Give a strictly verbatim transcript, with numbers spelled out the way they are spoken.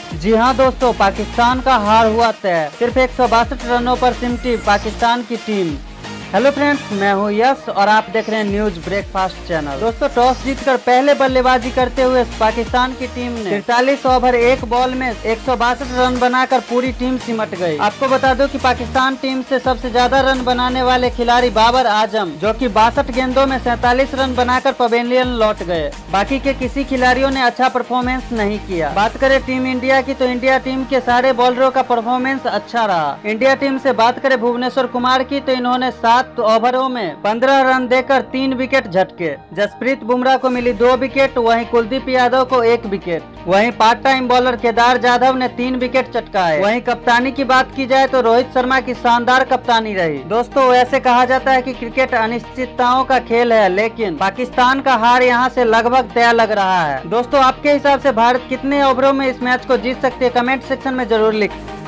जी हाँ दोस्तों, पाकिस्तान का हार हुआ तय। सिर्फ एक सौ बासठ रनों पर सिमटी पाकिस्तान की टीम। हेलो फ्रेंड्स, मैं हूँ यश और आप देख रहे हैं न्यूज ब्रेकफास्ट चैनल। दोस्तों, टॉस जीतकर पहले बल्लेबाजी करते हुए पाकिस्तान की टीम ने तिरतालीस ओवर एक बॉल में एक सौ बासठ रन बनाकर पूरी टीम सिमट गई। आपको बता दो कि पाकिस्तान टीम से सबसे ज्यादा रन बनाने वाले खिलाड़ी बाबर आजम, जो कि बासठ गेंदों में सैतालीस रन बनाकर पवेलियन लौट गए। बाकी के किसी खिलाड़ियों ने अच्छा परफॉर्मेंस नहीं किया। बात करें टीम इंडिया की, तो इंडिया टीम के सारे बॉलरों का परफॉर्मेंस अच्छा रहा। इंडिया टीम से बात करें भुवनेश्वर कुमार की, तो इन्होंने सात तो ओवरों में पंद्रह रन देकर तीन विकेट झटके। जसप्रीत बुमराह को मिली दो विकेट, वहीं कुलदीप यादव को एक विकेट। वहीं part time bowler Kedar Jadhav ने तीन विकेट चटकाए। वहीं कप्तानी की बात की जाए तो रोहित शर्मा की शानदार कप्तानी रही। दोस्तों, ऐसे कहा जाता है कि क्रिकेट अनिश्चितताओं का खेल है, लेकिन पाकिस्तान का हार यहां से लगभग तय लग रहा है। दोस्तों, आपके हिसाब से भारत कितने ओवरों में इस मैच को जीत सकती है? कमेंट सेक्शन में जरूर लिखें।